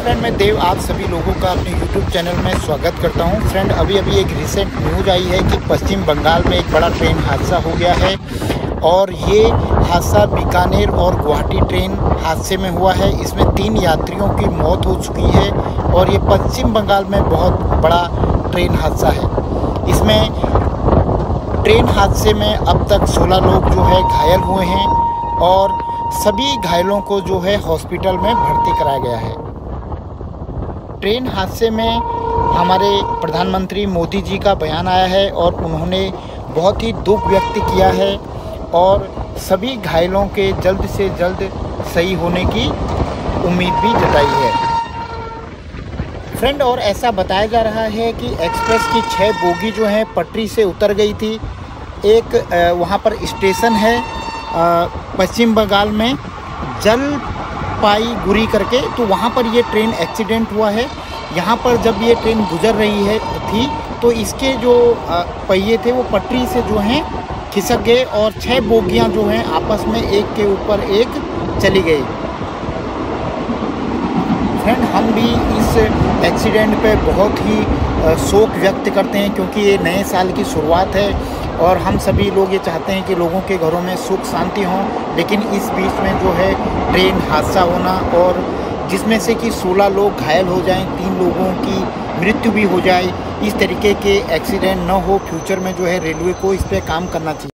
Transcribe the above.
Friend, मैं देव आप सभी लोगों का अपने YouTube चैनल में स्वागत करता हूं। फ्रेंड, अभी एक रिसेंट न्यूज़ आई है कि पश्चिम बंगाल में एक बड़ा ट्रेन हादसा हो गया है और ये हादसा बीकानेर और गुवाहाटी ट्रेन हादसे में हुआ है। इसमें 3 यात्रियों की मौत हो चुकी है और ये पश्चिम बंगाल में बहुत बड़ा ट्रेन हादसा है। इसमें ट्रेन हादसे में अब तक 16 लोग जो है घायल हुए हैं और सभी घायलों को जो है हॉस्पिटल में भर्ती कराया गया है। ट्रेन हादसे में हमारे प्रधानमंत्री मोदी जी का बयान आया है और उन्होंने बहुत ही दुख व्यक्त किया है और सभी घायलों के जल्द से जल्द सही होने की उम्मीद भी जताई है। फ्रेंड, और ऐसा बताया जा रहा है कि एक्सप्रेस की 6 बोगी जो हैं पटरी से उतर गई थी। एक वहाँ पर स्टेशन है पश्चिम बंगाल में जलपाईगुड़ी करके, तो वहाँ पर ये ट्रेन एक्सीडेंट हुआ है। यहाँ पर जब ये ट्रेन गुजर रही थी तो इसके जो पहिए थे वो पटरी से जो हैं खिसक गए और 6 बोगियाँ जो हैं आपस में एक के ऊपर एक चली गई। फ्रेंड, हम भी इस एक्सीडेंट पे बहुत ही शोक व्यक्त करते हैं क्योंकि ये नए साल की शुरुआत है और हम सभी लोग ये चाहते हैं कि लोगों के घरों में सुख शांति हो, लेकिन इस बीच में जो है ट्रेन हादसा होना और जिसमें से कि 16 लोग घायल हो जाएं, 3 लोगों की मृत्यु भी हो जाए, इस तरीके के एक्सीडेंट न हो। फ्यूचर में जो है रेलवे को इस पर काम करना चाहिए।